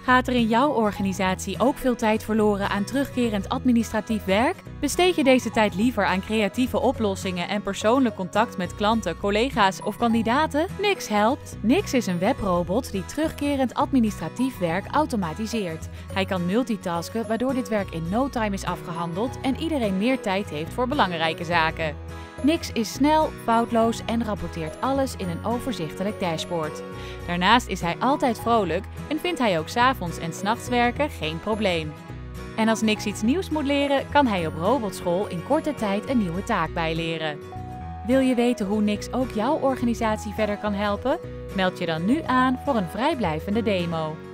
Gaat er in jouw organisatie ook veel tijd verloren aan terugkerend administratief werk? Besteed je deze tijd liever aan creatieve oplossingen en persoonlijk contact met klanten, collega's of kandidaten? Nix helpt. Nix is een webrobot die terugkerend administratief werk automatiseert. Hij kan multitasken, waardoor dit werk in no time is afgehandeld en iedereen meer tijd heeft voor belangrijke zaken. Nix is snel, foutloos en rapporteert alles in een overzichtelijk dashboard. Daarnaast is hij altijd vrolijk en vindt hij ook 's avonds en 's nachts werken geen probleem. En als Nix iets nieuws moet leren, kan hij op robotschool in korte tijd een nieuwe taak bijleren. Wil je weten hoe Nix ook jouw organisatie verder kan helpen? Meld je dan nu aan voor een vrijblijvende demo.